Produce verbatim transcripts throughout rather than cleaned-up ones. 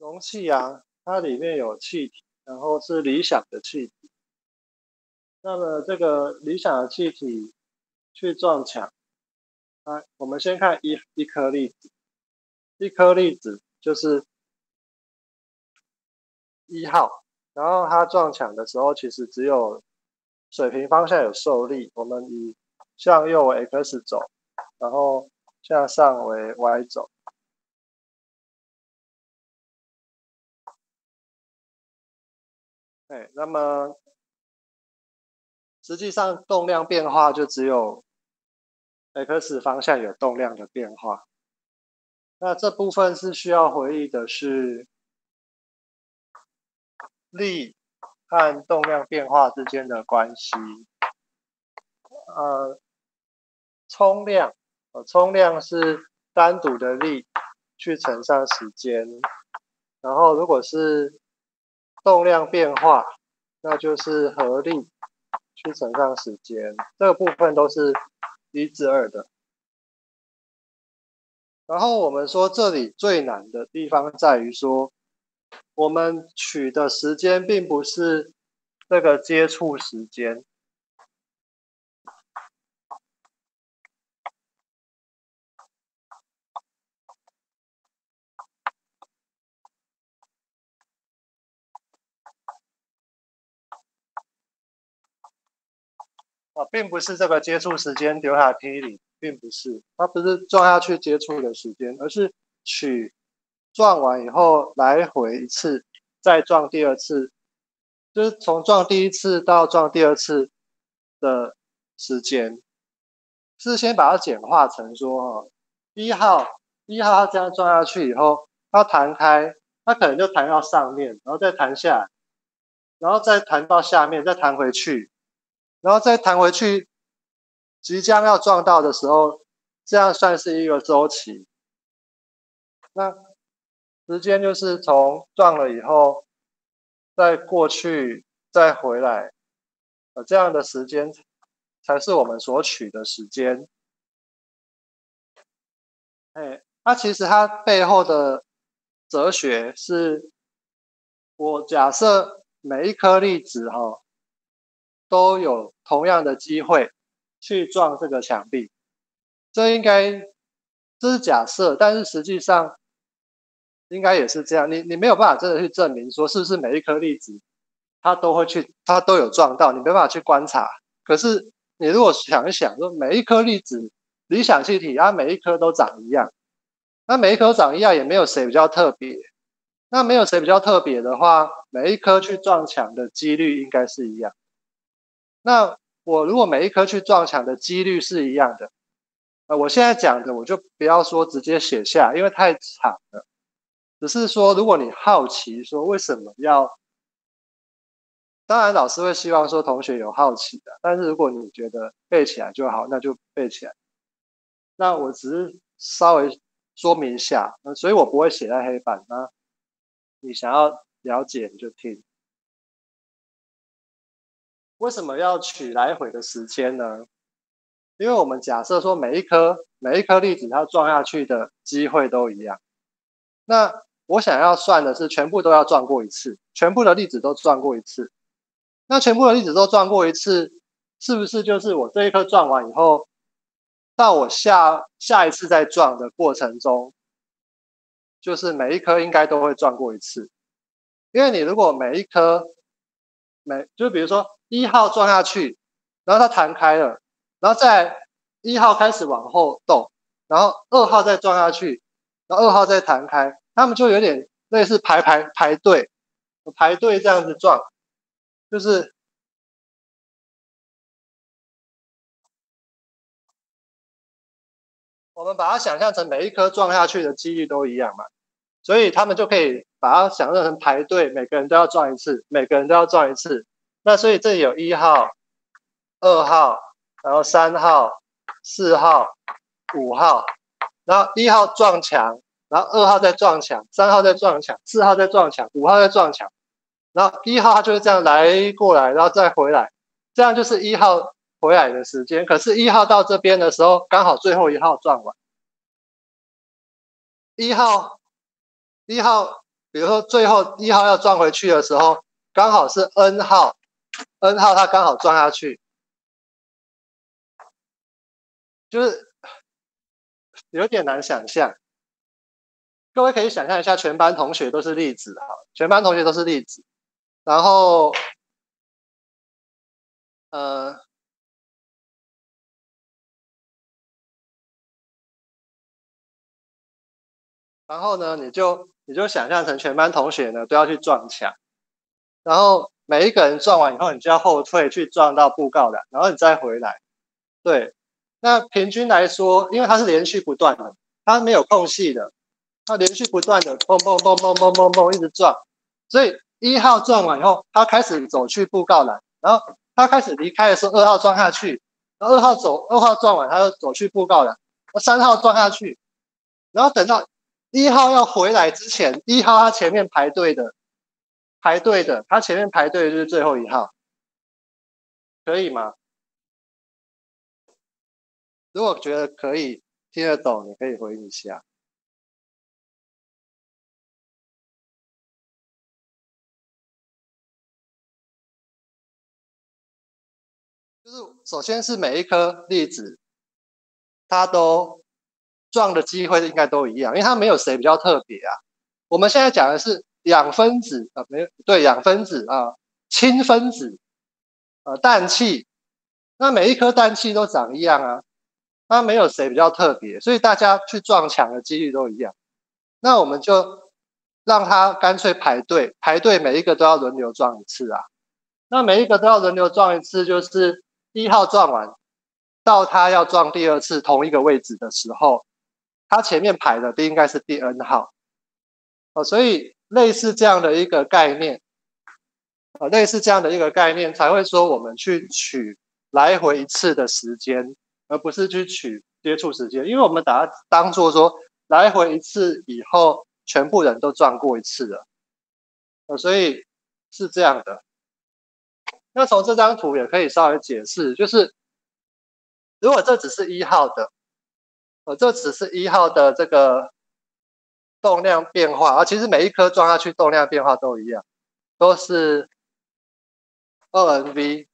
容器啊，它里面有气体，然后是理想的气体。那么这个理想的气体去撞墙，啊，我们先看一一颗粒子，一颗粒子就是一号，然后它撞墙的时候，其实只有水平方向有受力，我们以向右为 x 轴，然后向上为 y 轴。哎，那么实际上动量变化就只有 x 方向有动量的变化。那这部分是需要回忆的是力和动量变化之间的关系。呃，冲量，呃，冲量是单独的力去乘上时间，然后如果是动量变化，那就是合力去乘上时间，这个部分都是一至二的。然后我们说这里最难的地方在于说，我们取的时间并不是这个接触时间，啊，并不是这个接触时间丢下 T 零，并不是，它不是撞下去接触的时间，而是取撞完以后来回一次，再撞第二次，就是从撞第一次到撞第二次的时间，是先把它简化成说，哈，一号一号它这样撞下去以后，它弹开，它可能就弹到上面，然后再弹下来，然后再弹到下面，再弹回去。然后再弹回去，即将要撞到的时候，这样算是一个周期。那时间就是从撞了以后，再过去，再回来，呃，这样的时间才是我们所取的时间。哎，它其实它背后的哲学是，我假设每一颗粒子哈、哦、都有同样的机会去撞这个墙壁。这应该这是假设，但是实际上应该也是这样。你你没有办法真的去证明说是不是每一颗粒子它都会去，它都有撞到，你没办法去观察。可是你如果想一想，说每一颗粒子理想气体，它每一颗都长一样，那每一颗长一样也没有谁比较特别。那没有谁比较特别的话，每一颗去撞墙的几率应该是一样。那我如果每一颗去撞墙的几率是一样的，呃，我现在讲的我就不要说直接写下，因为太长了。只是说，如果你好奇说为什么要，当然老师会希望说同学有好奇的，但是如果你觉得背起来就好，那就背起来。那我只是稍微说明一下，呃，所以我不会写在黑板。那你想要了解你就听。为什么要取来回的时间呢？因为我们假设说每一颗每一颗粒子它撞下去的机会都一样，那我想要算的是全部都要撞过一次，全部的粒子都撞过一次。那全部的粒子都撞过一次，是不是就是我这一颗撞完以后，到我下下一次再撞的过程中，就是每一颗应该都会撞过一次？因为你如果每一颗每就比如说一号撞下去，然后它弹开了，然后再一号开始往后动，然后二号再撞下去，然后二号再弹开，他们就有点类似排排排队，排队这样子撞，就是我们把它想象成每一颗撞下去的几率都一样嘛，所以他们就可以把它想象成排队，每个人都要撞一次，每个人都要撞一次。那所以这里有一号、二号，然后三号、四号、五号，然后一号撞墙，然后二号再撞墙，三号再撞墙，四号再撞墙，五号再撞墙，然后一号它就是这样来过来，然后再回来，这样就是一号回来的时间。可是，一号到这边的时候，刚好最后一号撞完，一号一号比如说最后一号要撞回去的时候，刚好是 N 号，N 号它刚好撞下去，就是有点难想象。各位可以想象一下，全班同学都是粒子，好，全班同学都是粒子，然后呃，然后呢，你就你就想象成全班同学呢都要去撞墙，然后每一个人撞完以后，你就要后退去撞到布告栏，然后你再回来。对，那平均来说，因为它是连续不断的，它没有空隙的，它连续不断的蹦蹦蹦蹦蹦蹦蹦一直撞，所以一号撞完以后，他开始走去布告栏，然后他开始离开的时候，二号撞下去，然后二号走，二号撞完他又走去布告栏，三号撞下去，然后等到一号要回来之前，一号他前面排队的排队的，他前面排队的就是最后一号，可以吗？如果觉得可以听得懂，你可以回应一下。就是首先是每一颗粒子，它都撞的机会应该都一样，因为它没有谁比较特别啊。我们现在讲的是氧分子啊，没有对氧分子啊，氢分子，呃，氮气，那每一颗氮气都长一样啊，它没有谁比较特别，所以大家去撞墙的几率都一样。那我们就让它干脆排队，排队每一个都要轮流撞一次啊。那每一个都要轮流撞一次，就是一号撞完，到他要撞第二次同一个位置的时候，他前面排的应该是第 N 号。哦，所以类似这样的一个概念，呃，类似这样的一个概念才会说我们去取来回一次的时间，而不是去取接触时间，因为我们把它当做说来回一次以后，全部人都撞过一次了，呃，所以是这样的。那从这张图也可以稍微解释，就是如果这只是一号的，呃，这只是一号的这个动量变化，而其实每一颗撞下去动量变化都一样，都是二 N V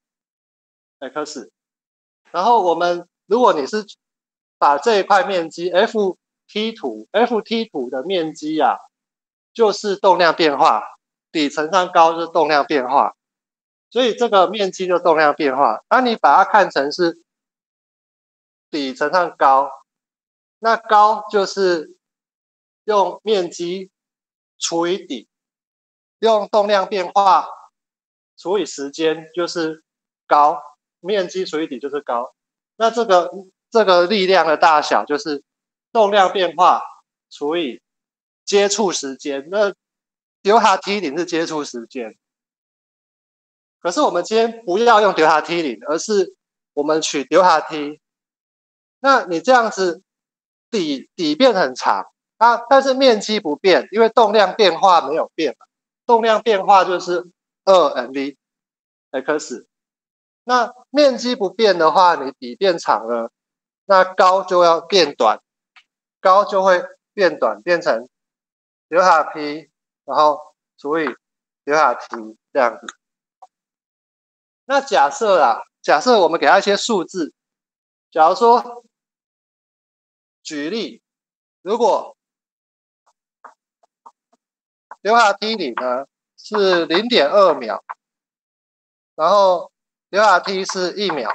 x。然后我们如果你是把这一块面积 F T 图 F T 图的面积啊，就是动量变化，底乘上高就是动量变化，所以这个面积就动量变化。那你把它看成是底乘上高，那高就是用面积除以底，用动量变化除以时间就是高，面积除以底就是高。那这个这个力量的大小就是动量变化除以接触时间。那丢哈 T 零是接触时间，可是我们今天不要用丢哈 T 零，而是我们取丢哈 T。那你这样子底底变很长啊，但是面积不变，因为动量变化没有变嘛，动量变化就是二 N V x。那面积不变的话，你底变长了，那高就要变短，高就会变短，变成刘海 P， 然后除以刘海 T 这样子。那假设啊，假设我们给它一些数字，假如说举例，如果刘海 T 零呢是零点二秒，然后刘海 T 是一秒，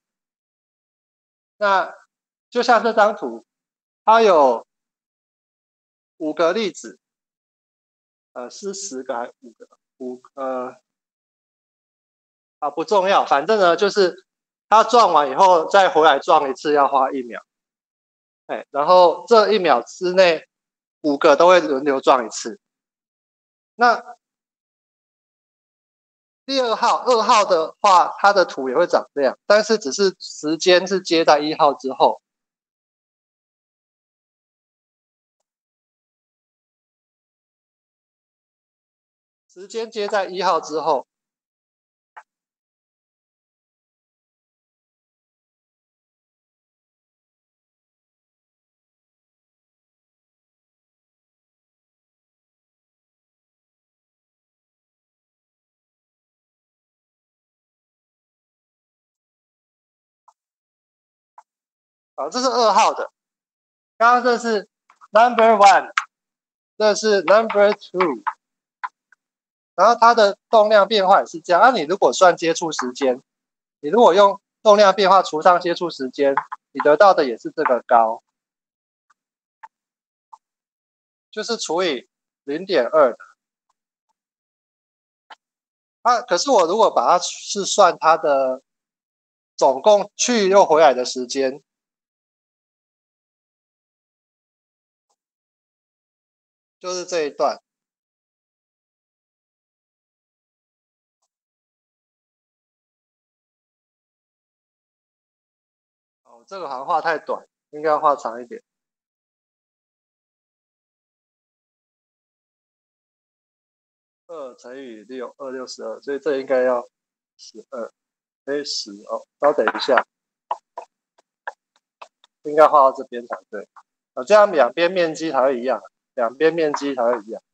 那就像这张图，它有五个粒子，呃，是十个还是五个？五呃啊不重要，反正呢就是它撞完以后再回来撞一次要花一秒，哎，然后这一秒之内五个都会轮流撞一次。那第二号二号的话，它的图也会长这样，但是只是时间是接在一号之后。时间接在一号之后， 好，这是二号的，刚刚这是 number one， 这是 number two， 然后它的动量变化也是这样。那、啊、你如果算接触时间，你如果用动量变化除上接触时间，你得到的也是这个高，就是除以 零点二 的。啊，可是我如果把它是算它的总共去又回来的时间，就是这一段。哦，这个好像画太短，应该要画长一点。二乘以六，二六十二，所以这应该要十二，哎十哦，稍等一下，应该画到这边才对。哦，这样两边面积才会一样，两边面积才会一样。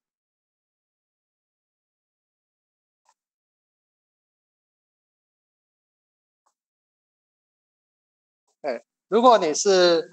哎，如果你是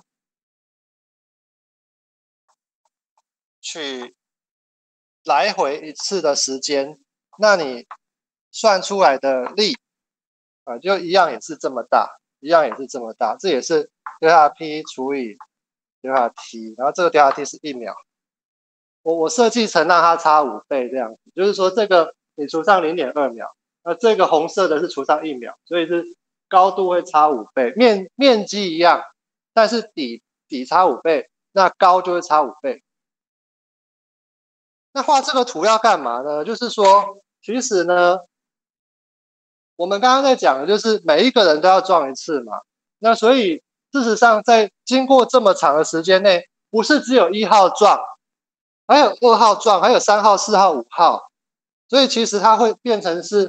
取来回一次的时间，那你算出来的力啊，就一样也是这么大，一样也是这么大，这也是 delta P 除以 delta T， 然后这个 delta T 是一秒。我我设计成让它差五倍这样子，就是说这个你除上 零点二 秒，那这个红色的是除上一秒，所以是高度会差五倍，面面积一样，但是底底差五倍，那高就会差五倍。那画这个图要干嘛呢？就是说，其实呢，我们刚刚在讲的就是每一个人都要撞一次嘛。那所以事实上，在经过这么长的时间内，不是只有一号撞，还有二号撞，还有三号、四号、五号，所以其实它会变成是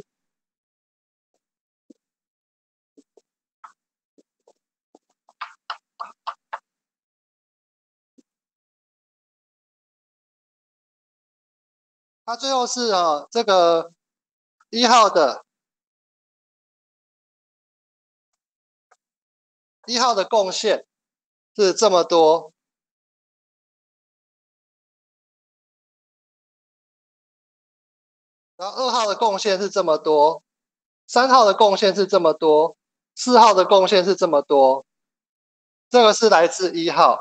它最后是哦，这个一号的一号的贡献是这么多，然后二号的贡献是这么多，三号的贡献是这么多，四号的贡献是这么多，这个是来自一号，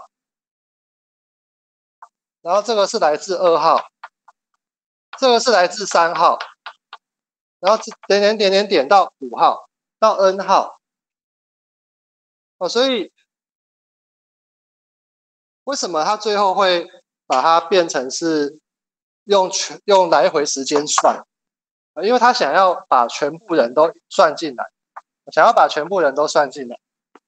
然后这个是来自二号，这个是来自三号，然后点点点点点到五号，到 N 号，哦，所以为什么他最后会把它变成是用全用来回时间算？因为他想要把全部人都算进来，想要把全部人都算进来。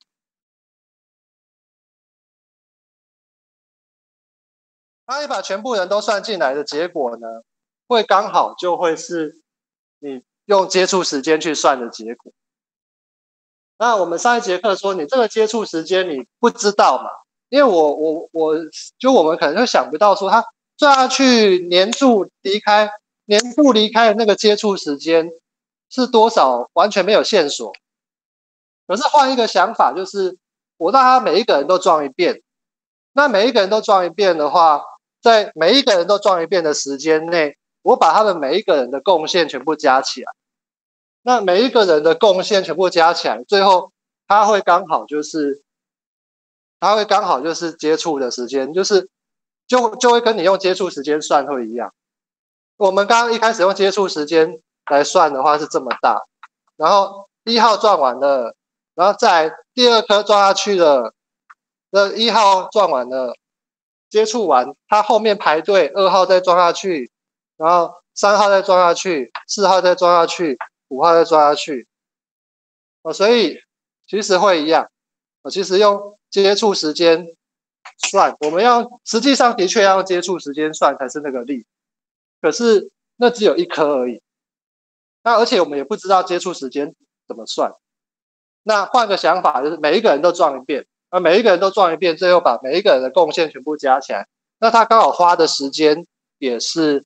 他一把全部人都算进来的结果呢，会刚好就会是你用接触时间去算的结果。那我们上一节课说，你这个接触时间你不知道嘛？因为我我我就我们可能就想不到说，他抓下去黏住离开黏住离开的那个接触时间是多少，完全没有线索。可是换一个想法，就是我让他每一个人都撞一遍，那每一个人都撞一遍的话，在每一个人都撞一遍的时间内，我把他们每一个人的贡献全部加起来，那每一个人的贡献全部加起来，最后他会刚好就是他会刚好就是接触的时间，就是就就会跟你用接触时间算会一样。我们刚刚一开始用接触时间来算的话是这么大，然后一号撞完了，然后再第二颗撞下去了，那一号撞完了，接触完，它后面排队，二号再撞下去，然后三号再撞下去，四号再撞下去，五号再撞下去，哦，所以其实会一样，哦，其实用接触时间算，我们要实际上的确要用接触时间算才是那个力，可是那只有一颗而已，那而且我们也不知道接触时间怎么算，那换个想法就是每一个人都撞一遍。那每一个人都撞一遍，最后把每一个人的贡献全部加起来，那他刚好花的时间也是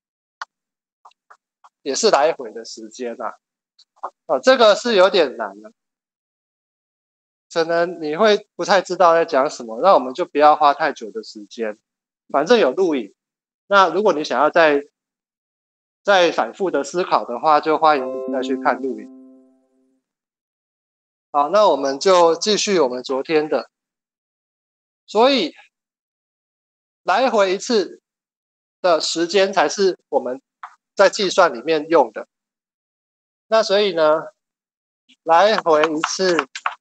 也是来回的时间啊，哦，这个是有点难的。 可能你会不太知道在讲什么，那我们就不要花太久的时间，反正有录影。那如果你想要再再反复的思考的话，就欢迎你再去看录影。好，那我们就继续我们昨天的，所以来回一次的时间才是我们在计算里面用的。那所以呢，来回一次，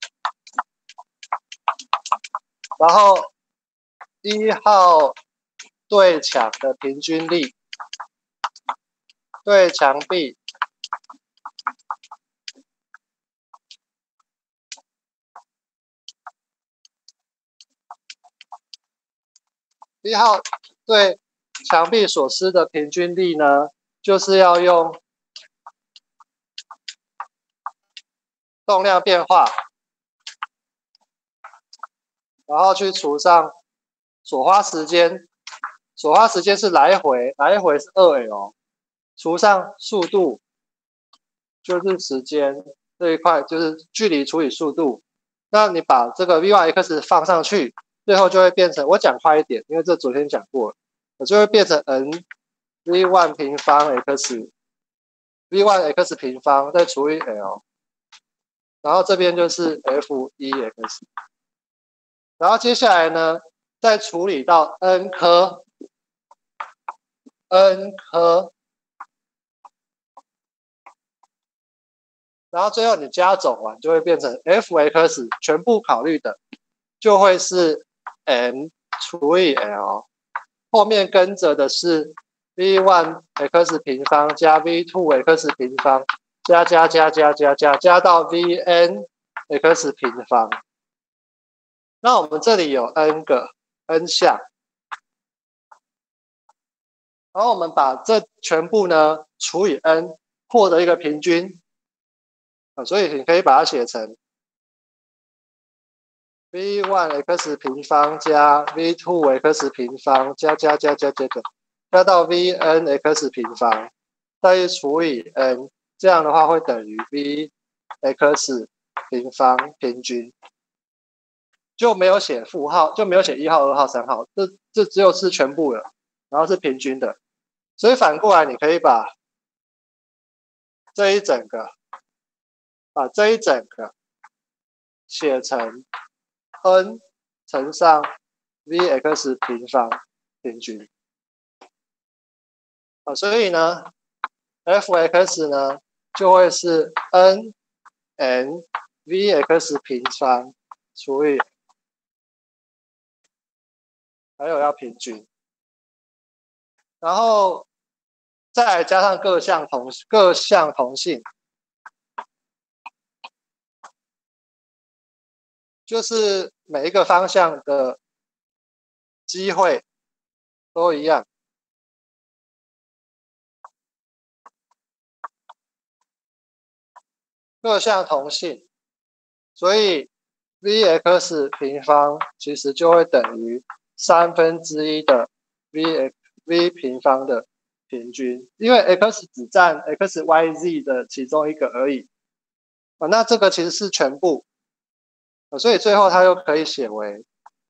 然后一号对墙的平均力对墙壁一号对墙壁所施的平均力呢，就是要用动量变化，然后去除上所花时间，所花时间是来回，来回是 二 L， 除上速度就是时间这一块，就是距离除以速度。那你把这个 v1x 放上去，最后就会变成，我讲快一点，因为这昨天讲过了，我就会变成 n v 一 平方 x v 一 x 平方再除以 l， 然后这边就是 f 一 x， 然后接下来呢，再处理到 n 颗 n 颗，然后最后你加总完就会变成 f(x) 全部考虑的就会是 m 除以 l， 后面跟着的是 v 一 x 平方加 v 二 x 平方加加加加加加加到 vn x 平方。那我们这里有 n 个 n 项，然后我们把这全部呢除以 n， 获得一个平均。啊，所以你可以把它写成 v 一 x 平方加 v 二 x 平方加加加加加加加到 vn x 平方，再除以 n， 这样的话会等于 v(x) 平方平均，就没有写负号，就没有写一号、二号、三号，这这只有是全部了，然后是平均的，所以反过来你可以把这一整个。把这一整个写成 n 乘上 v(x) 平方平均啊，所以呢 f(x) 呢就会是 n n v(x) 平方除以，还有要平均，然后再加上各项同各项同性。就是每一个方向的机会都一样，各项同性，所以 v(x) 平方其实就会等于三分之一的 v v 平方的平均，因为 x 只占 x y z 的其中一个而已，啊，那这个其实是全部，啊，所以最后它又可以写为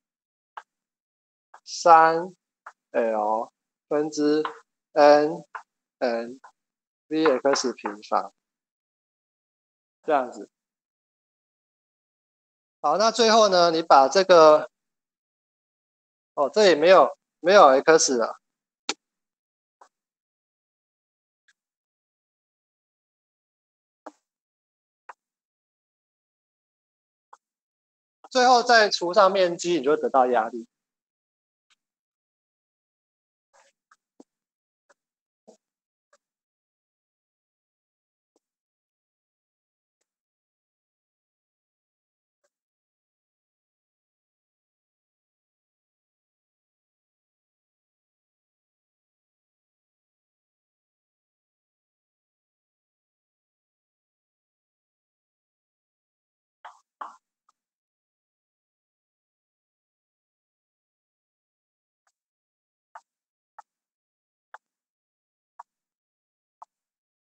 三 l 分之 n n v(x) 平方。这样子，好，那最后呢，你把这个，哦，这里没有没有 x 了，最后再除上面积，你就会得到压力。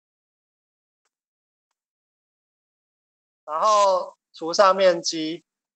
然后除上面积，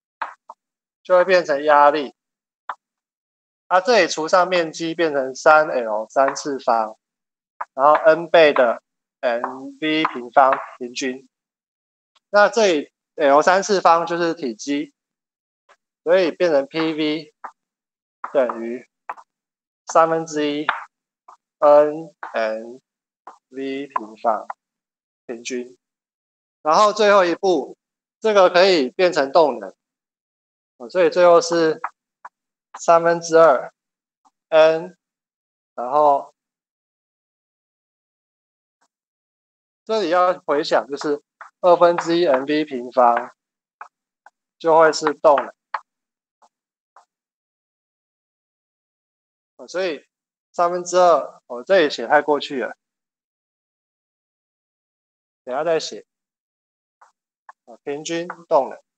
就会变成压力。它、啊、这里除上面积变成 三 L 三次方，然后 n 倍的 mv 平方平均。那这里 L 三次方就是体积，所以变成 Pv 等于三分之一 n n v 平方平均。然后最后一步，这个可以变成动能，所以最后是三分之二 n， 然后这里要回想就是二分之一 mv 平方就会是动能，所以三分之二我这里写太过去了，等一下再写。平均动能。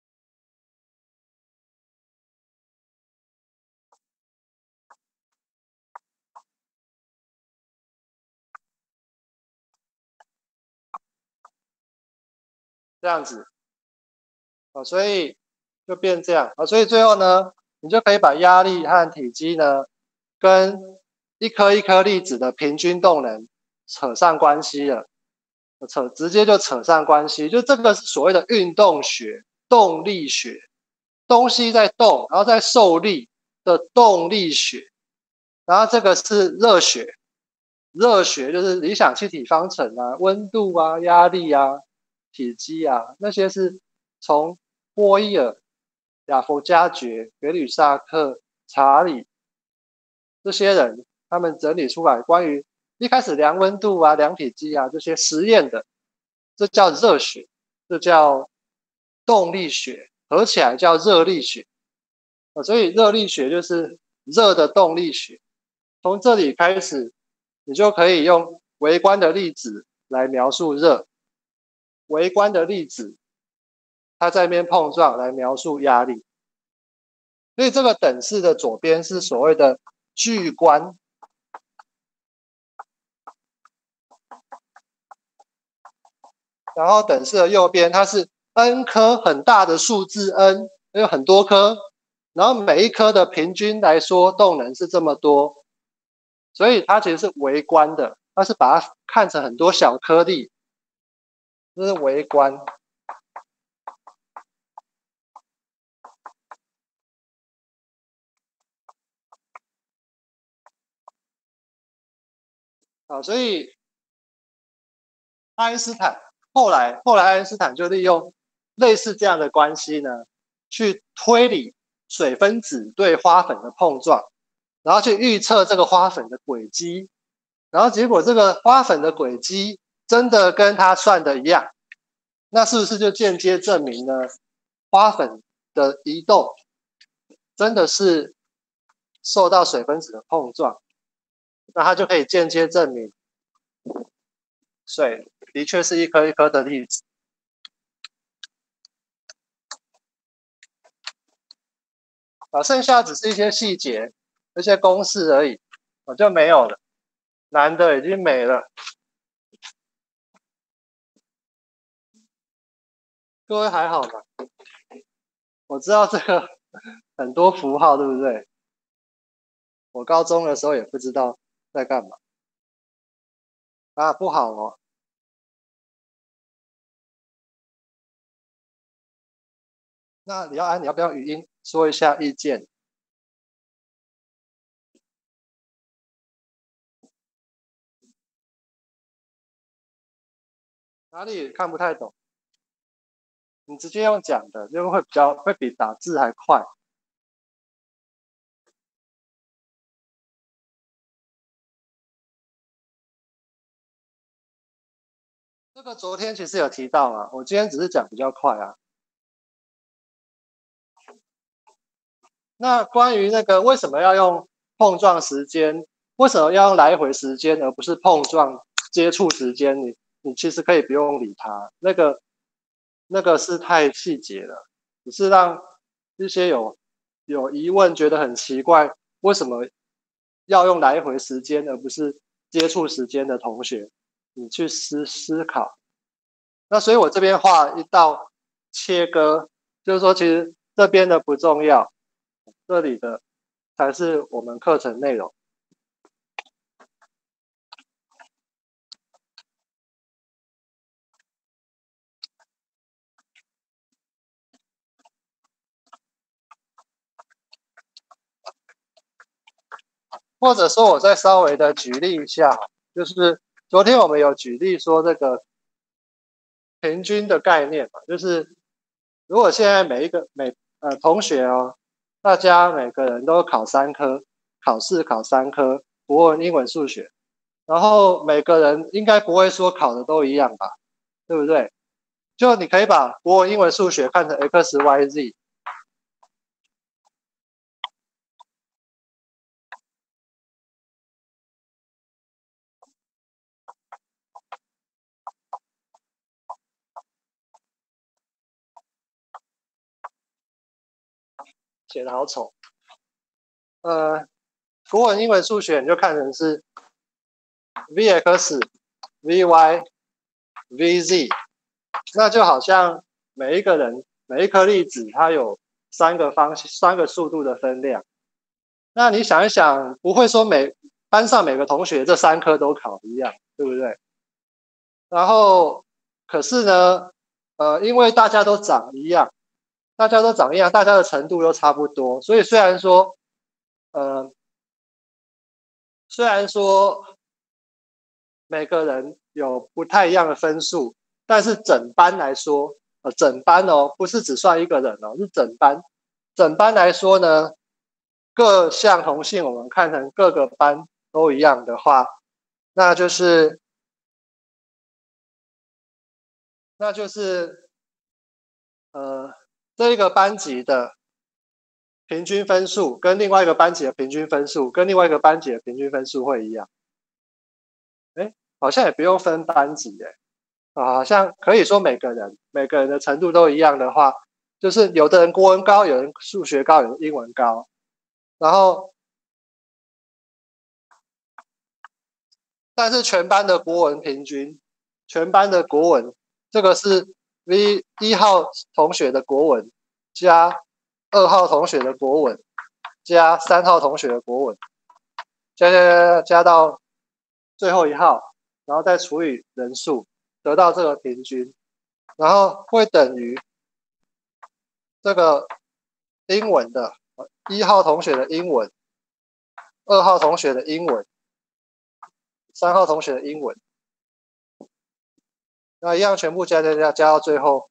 这样子，哦，所以就变这样啊，所以最后呢，你就可以把压力和体积呢，跟一颗一颗粒子的平均动能扯上关系了，扯直接就扯上关系，就这个是所谓的运动学、动力学，东西在动，然后在受力的动力学，然后这个是热学，热学就是理想气体方程啊、温度啊、压力啊、体积啊，那些是从波伊尔、亚佛加爵、格吕萨克、查理这些人他们整理出来关于一开始量温度啊、量体积啊这些实验的，这叫热学，这叫动力学，合起来叫热力学。所以热力学就是热的动力学。从这里开始，你就可以用微观的粒子来描述热，微观的粒子它在那边碰撞来描述压力。所以这个等式的左边是所谓的巨观，然后等式的右边它是 n 颗很大的数字 n， 有很多颗，然后每一颗的平均来说动能是这么多，所以它其实是微观的，它是把它看成很多小颗粒，这是微观。好，所以爱因斯坦后来后来爱因斯坦就利用类似这样的关系呢，去推理水分子对花粉的碰撞，然后去预测这个花粉的轨迹，然后结果这个花粉的轨迹真的跟他算的一样，那是不是就间接证明了花粉的移动真的是受到水分子的碰撞？那它就可以间接证明水的确是一颗一颗的粒子。啊，剩下只是一些细节、一些公式而已，我就没有了，难的已经没了。各位还好吗？我知道这个很多符号，对不对？我高中的时候也不知道在干嘛。啊，不好哦。那李耀安，你要不要语音说一下意见？哪里看不太懂？你直接用讲的，就会比较会比打字还快。这个昨天其实有提到啊，我今天只是讲比较快啊。那关于那个为什么要用碰撞时间，为什么要用来回时间而不是碰撞接触时间？你你其实可以不用理它，那个那个是太细节了，只是让一些有有疑问觉得很奇怪，为什么要用来回时间而不是接触时间的同学，你去思思考。那所以我这边画一道切割，就是说其实这边的不重要，这里的才是我们课程内容。或者说，我再稍微的举例一下，就是昨天我们有举例说这个平均的概念嘛，就是如果现在每一个每呃同学哦，大家每个人都考三科，考试考三科，国文、英文、数学，然后每个人应该不会说考的都一样吧，对不对？就你可以把国文、英文、数学看成 x、y、z。写的好丑。呃，国文、英文、数学你就看成是 v(x), v(y), v(z)，那就好像每一个人每一颗粒子它有三个方三个速度的分量。那你想一想，不会说每班上每个同学这三科都考一样，对不对？然后可是呢，呃，因为大家都长一样，大家都长一样，大家的程度都差不多，所以虽然说，呃，虽然说每个人有不太一样的分数，但是整班来说，呃，整班哦，不是只算一个人哦，是整班。整班来说呢，各项同性我们看成各个班都一样的话，那就是那就是呃这一个班级的平均分数跟另外一个班级的平均分数跟另外一个班级的平均分数会一样。哎，好像也不用分班级哎。啊，好像可以说每个人每个人的程度都一样的话，就是有的人国文高，有人数学高，有人英文高，然后但是全班的国文平均，全班的国文，这个是 V 一号同学的国文加二号同学的国文加三号同学的国文，加加加加到最后一号，然后再除以人数，得到这个平均，然后会等于这个英文的一号同学的英文，二号同学的英文，三号同学的英文，那一样全部加加加加到最后，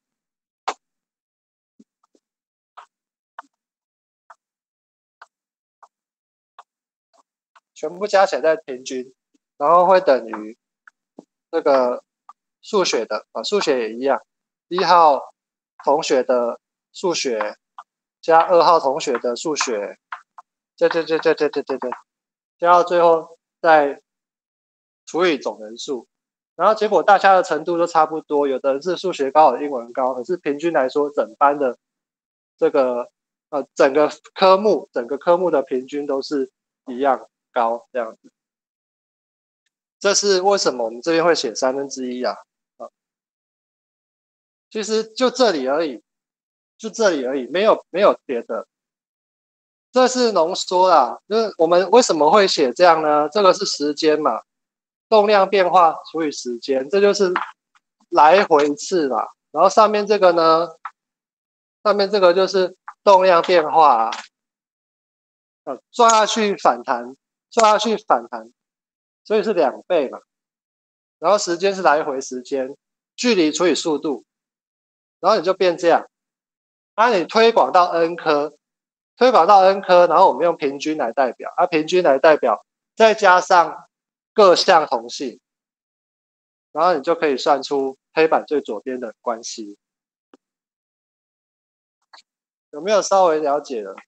全部加起来再平均，然后会等于这个数学的啊，数学也一样，一号同学的数学加二号同学的数学，加加加加加加加加，加到最后再除以总人数，然后结果大家的程度都差不多，有的人是数学高，有的英文高，可是平均来说，整班的这个呃整个科目整个科目的平均都是一样高这样子。这是为什么我们这边会写三分之一啊？啊，其实就这里而已，就这里而已，没有没有别的。这是浓缩啦，就是我们为什么会写这样呢？这个是时间嘛，动量变化除以时间，这就是来回次嘛。然后上面这个呢，上面这个就是动量变化啊，呃，抓下去反弹，抓下去反弹，所以是两倍嘛。然后时间是来回时间，距离除以速度，然后你就变这样。那、啊、你推广到 n 科，推广到 n 科，然后我们用平均来代表，啊，平均来代表，再加上各项同性，然后你就可以算出黑板最左边的关系。有没有稍微了解了？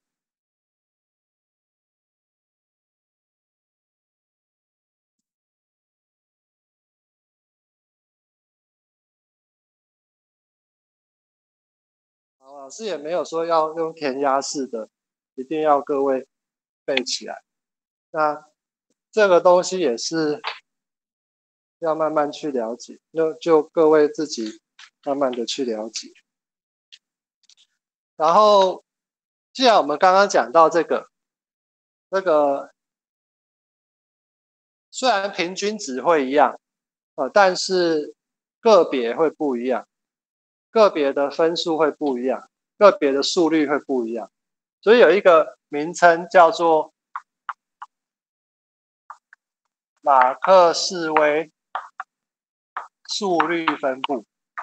好，老师也没有说要用填鸭式的，一定要各位背起来。那这个东西也是要慢慢去了解，就就各位自己慢慢的去了解。然后既然我们刚刚讲到这个，这个虽然平均值会一样，呃，但是个别会不一样，个别的分数会不一样，个别的速率会不一样，所以有一个名称叫做马克示威速率分布。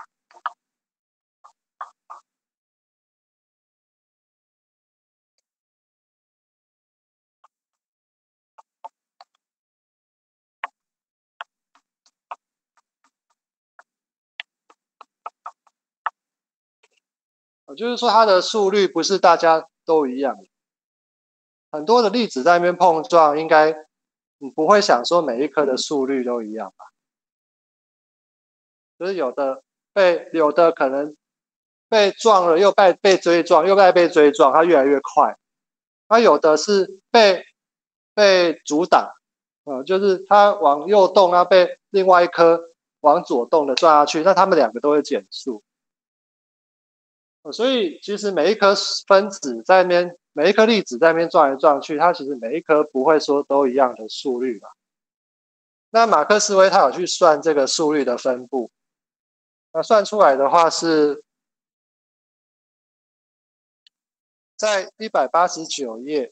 就是说它的速率不是大家都一样，很多的粒子在那边碰撞，应该你不会想说每一颗的速率都一样吧？就是有的被有的可能被撞了，又被被追撞，又再被追撞，它越来越快。它有的是被被阻挡，呃，就是它往右动，它被另外一颗往左动的撞下去，那它们两个都会减速。所以其实每一颗分子在那边，每一颗粒子在那边撞来撞去，它其实每一颗不会说都一样的速率嘛。那马克思韦他有去算这个速率的分布，那算出来的话是在一百八十九页。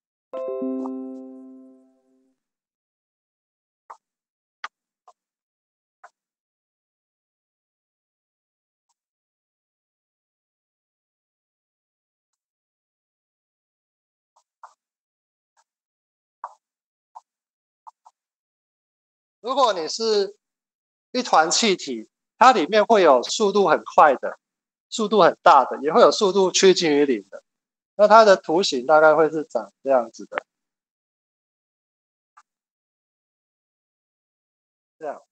如果你是一团气体，它里面会有速度很快的，速度很大的，也会有速度趋近于零的。那它的图形大概会是长这样子的，这样。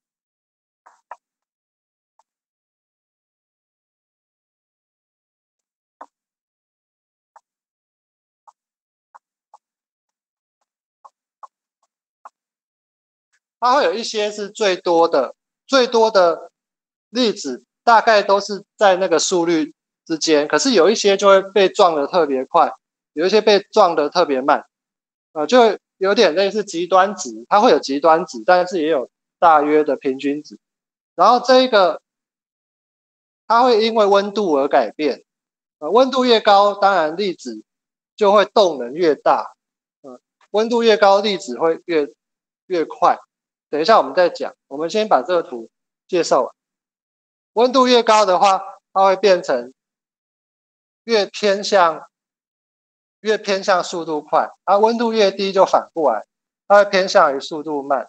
它会有一些是最多的，最多的粒子大概都是在那个速率之间，可是有一些就会被撞得特别快，有一些被撞得特别慢，呃，就有点类似极端值，它会有极端值，但是也有大约的平均值。然后这一个它会因为温度而改变，呃，温度越高，当然粒子就会动能越大，呃，温度越高，粒子会越越快。等一下我们再讲，我们先把这个图介绍完。温度越高的话，它会变成越偏向越偏向速度快，而温度越低就反过来，它会偏向于速度慢。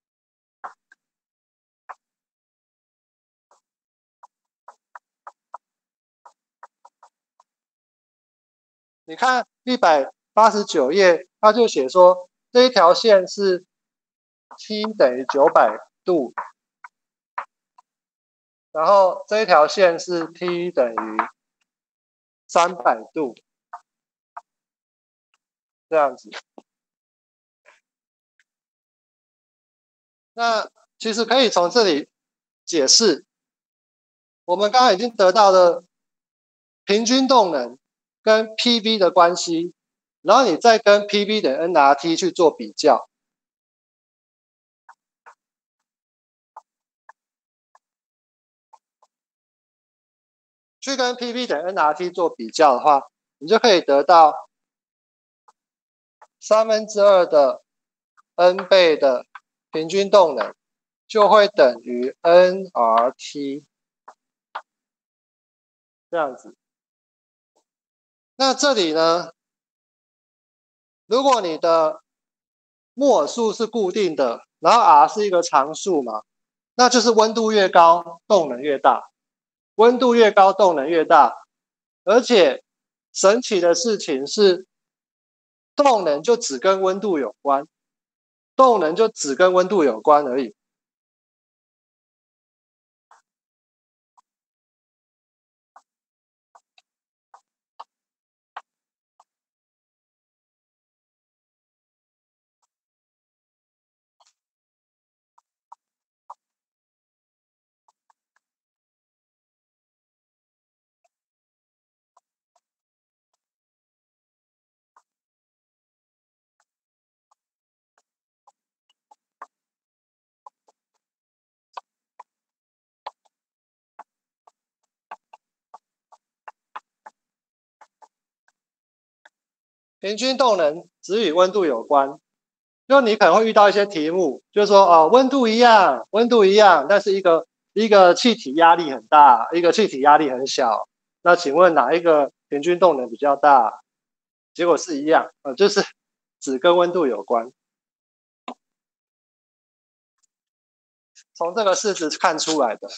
你看一百八十九页，它就写说这一条线是 t 等于九百度，然后这一条线是 t 等于三百度，这样子。那其实可以从这里解释，我们刚刚已经得到了平均动能跟 P V 的关系，然后你再跟 P V 等于 N R T 去做比较。去跟 P V 等于 N R T 做比较的话，你就可以得到三分之二的 N 倍的平均动能就会等于 N R T 这样子。那这里呢，如果你的摩尔数是固定的，然后 R 是一个常数嘛，那就是温度越高，动能越大。温度越高，动能越大。而且神奇的事情是，动能就只跟温度有关，动能就只跟温度有关而已。 平均动能只与温度有关。就你可能会遇到一些题目，就是说哦，温度一样，温度一样，但是一个一个气体压力很大，一个气体压力很小。那请问哪一个平均动能比较大？结果是一样，呃，就是只跟温度有关。从这个式子看出来的。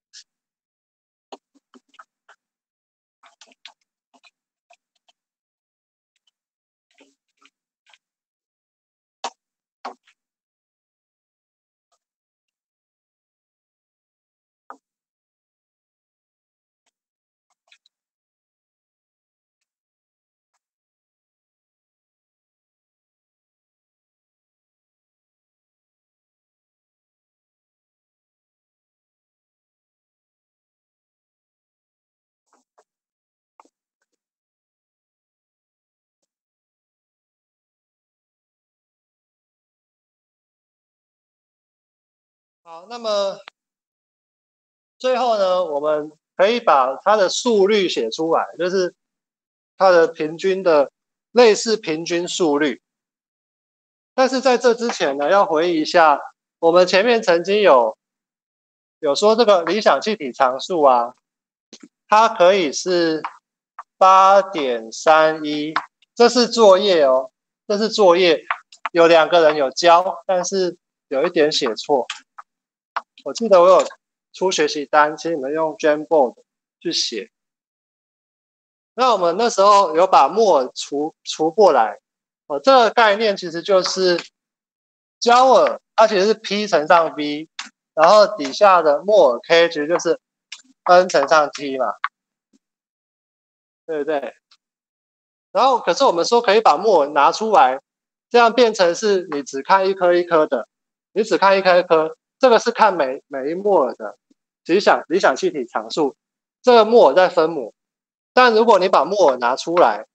好，那么最后呢，我们可以把它的速率写出来，就是它的平均的类似平均速率。但是在这之前呢，要回忆一下，我们前面曾经有有说这个理想气体常数啊，它可以是 八点三一， 这是作业哦，这是作业，有两个人有交，但是有一点写错。我记得我有出学习单，请你们用 Jamboard 去写。那我们那时候有把摩尔除除过来，哦，这个概念其实就是焦耳，它其实是 P 乘上 V， 然后底下的摩尔 K 其实就是 N 乘上 T 嘛，对不对？然后可是我们说可以把摩尔拿出来，这样变成是你只看一颗一颗的，你只看一颗一颗，这个是看每每一摩尔的理想理想气体常数，这个摩尔在分母。但如果你把摩尔拿出来，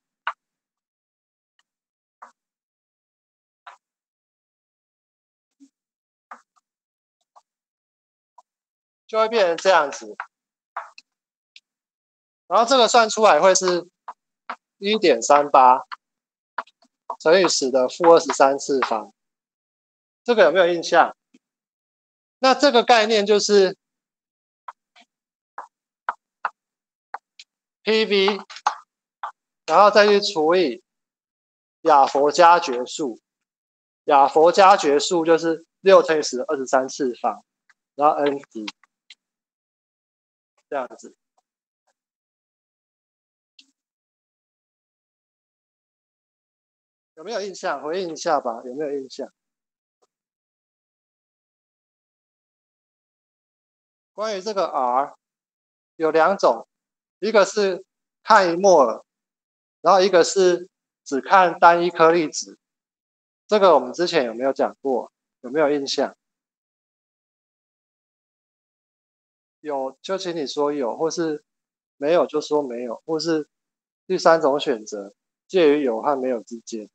就会变成这样子。然后这个算出来会是 一点三八 乘以十的负二十三次方，这个有没有印象？那这个概念就是 P V， 然后再去除以亚佛加决数，亚佛加决数就是六乘以十的二十三次方，然后 N 值这样子。有没有印象？回应一下吧，有没有印象？关于这个 R 有两种，一个是看一摩尔，然后一个是只看单一颗粒子。这个我们之前有没有讲过？有没有印象？有就请你说有，或是没有就说没有，或是第三种选择，介于有和没有之间。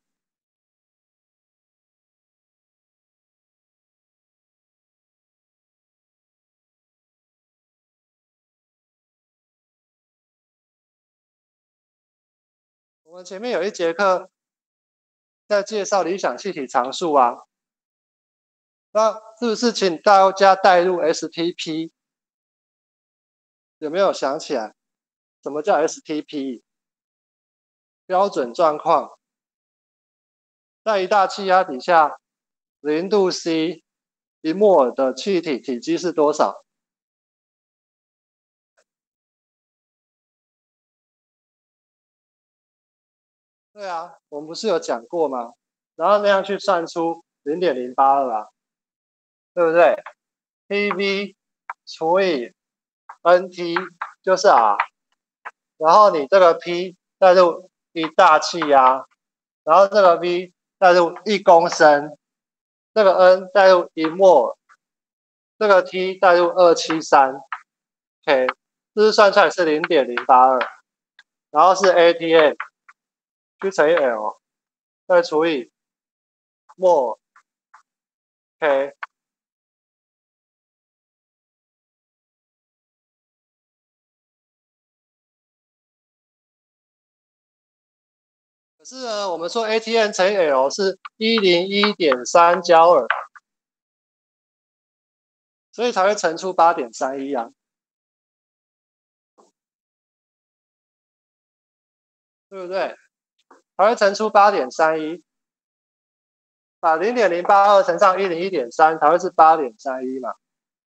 我们前面有一节课在介绍理想气体常数啊，那是不是请大家带入 S T P？ 有没有想起来？什么叫 S T P？ 标准状况，在一大气压底下，零度 C， 一摩尔的气体体积是多少？对啊，我们不是有讲过吗？然后那样去算出 零点零八二 啊，对不对 ？P V 除以 N T 就是 R， 然后你这个 P 带入一大气压，然后这个 V 带入一公升，这个 N 带入一摩尔，这个 T 带入二七三 ，OK， 这是算出来是 零点零八二， 然后是 A T M 去乘以 L， 再除以摩尔 ，OK。 可是呢，我们说 A T N 乘以 L 是一零一点三焦耳，所以才会乘出八点三一啊，对不对？才会乘出八点三一，把零点零八二乘上一零一点三才会是八点三一嘛。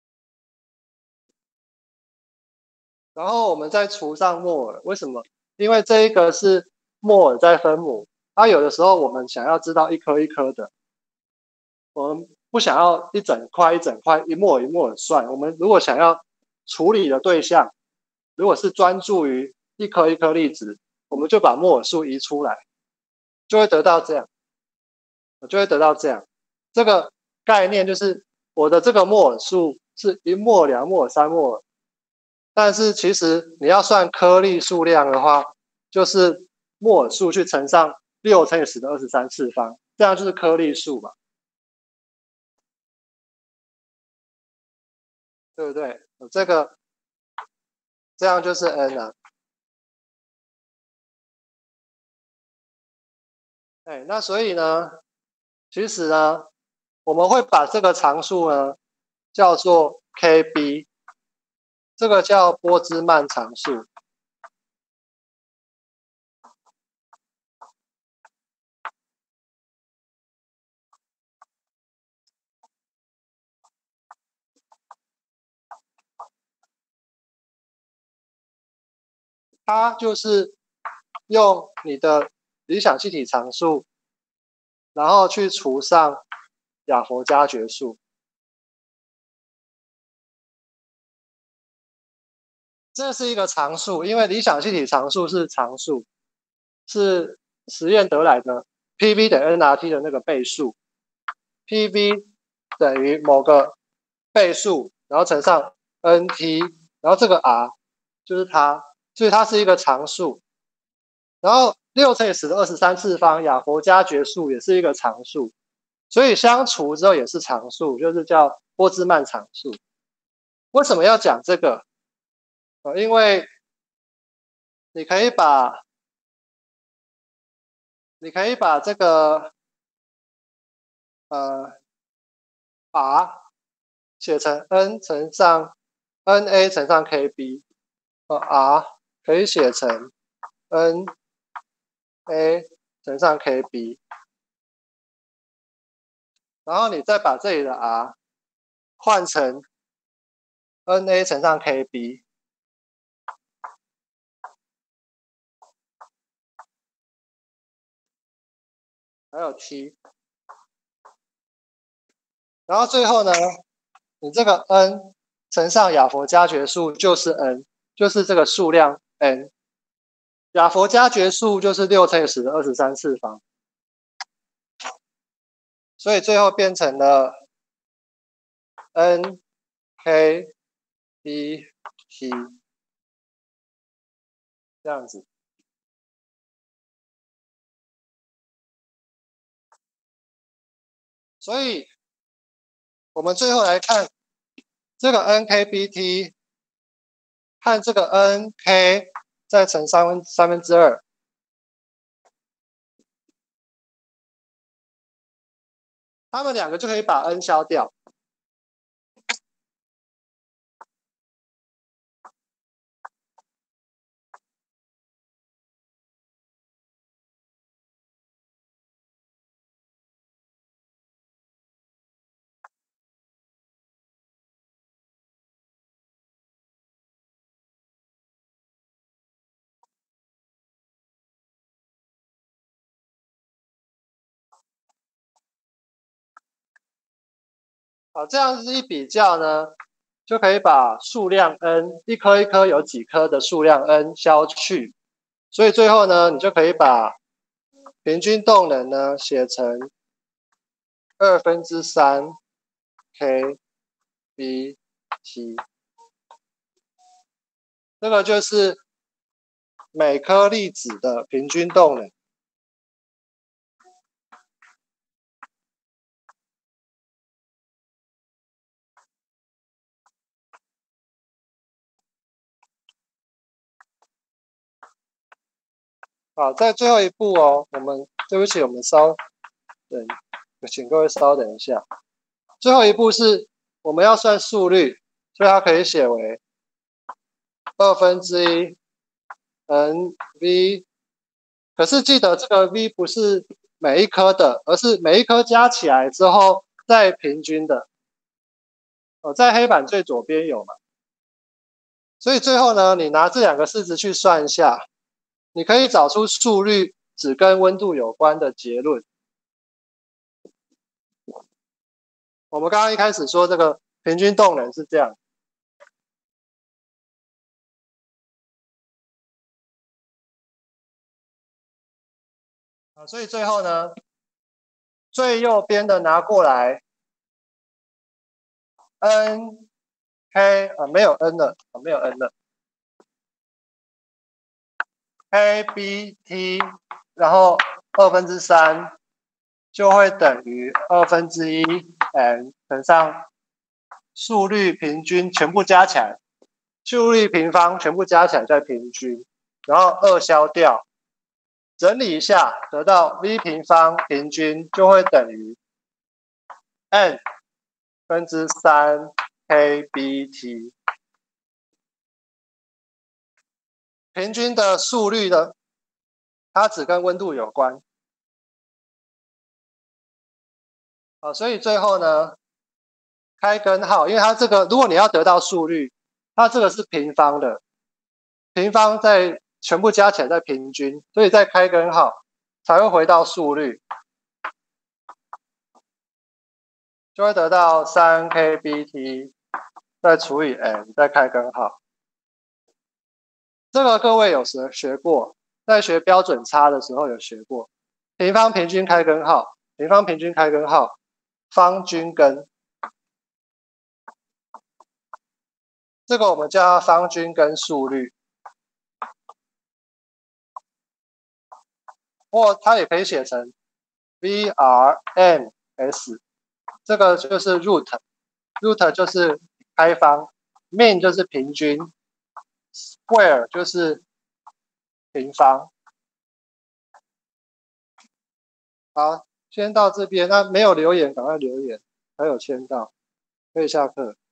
然后我们再除上摩尔，为什么？因为这一个是摩尔在分母，它有的时候我们想要知道一颗一颗的，我们不想要一整块一整块一摩尔一摩尔算，我们如果想要处理的对象，如果是专注于一颗一颗粒子，我们就把摩尔数移出来，就会得到这样，就会得到这样。这个概念就是我的这个摩尔数是一摩尔、两摩尔、三摩尔。但是其实你要算颗粒数量的话，就是摩尔数去乘上六乘以十的二十三次方，这样就是颗粒数嘛，对不对？这个这样就是 n 啊。哎，那所以呢，其实呢，我们会把这个常数呢叫做 K B， 这个叫波兹曼常数。它就是用你的理想气体常数，然后去除上亚佛加决数。这是一个常数，因为理想气体常数是常数，是实验得来的 P V 等于 N R T 的那个倍数 ，P V 等于某个倍数，然后乘上 N T， 然后这个 R 就是它，所以它是一个常数。然后六乘以十的二十三次方亚佛加决数也是一个常数，所以相除之后也是常数，就是叫波兹曼常数。为什么要讲这个？呃，因为你可以把你可以把这个呃 R 写成 n 乘上 Na 乘上 Kb， 呃 R 可以写成 Na 乘上 Kb， 然后你再把这里的 R 换成 Na 乘上 Kb， 还有 T， 然后最后呢，你这个 n 乘上亚佛加决数就是 n， 就是这个数量 n。亚佛加决数就是六乘以十的二十三次方，所以最后变成了 n k b t 这样子。所以我们最后来看这个 n k b t 和这个 n k 再乘三分三分之二，它们两个就可以把 n 消掉。好，这样子一比较呢，就可以把数量 n 一颗一颗有几颗的数量 n 消去，所以最后呢，你就可以把平均动能呢写成二分之三 k b t， 这个就是每颗粒子的平均动能。 好，在最后一步哦，我们对不起，我们稍等，请各位稍等一下。最后一步是我们要算速率，所以它可以写为二分之一 n v。可是记得这个 v 不是每一颗的，而是每一颗加起来之后再平均的。哦，在黑板最左边有嘛？所以最后呢，你拿这两个式子去算一下，你可以找出速率只跟温度有关的结论。我们刚刚一开始说这个平均动能是这样。啊，所以最后呢，最右边的拿过来 ，n k 啊没有 n 了，啊没有 n 了 ，k b t， 然后二分之三就会等于二分之一 n 乘上速率平均全部加起来，速率平方全部加起来再平均，然后二消掉。整理一下，得到 v 平方平均就会等于 n 分之三 k b t。平均的速率呢，它只跟温度有关。好，所以最后呢，开根号，因为它这个，如果你要得到速率，它这个是平方的，平方再全部加起来再平均，所以再开根号才会回到速率。就会得到 三 k b t 再除以 n 再开根号。这个各位有时学过，在学标准差的时候有学过。平方平均开根号，平方平均开根号，方均根。这个我们叫它方均根速率，或它也可以写成 V R M S。这个就是 root，root 就是开方 ，mean 就是平均 ，square 就是平方。好，先到这边。那没有留言，赶快留言，还有签到，可以下课。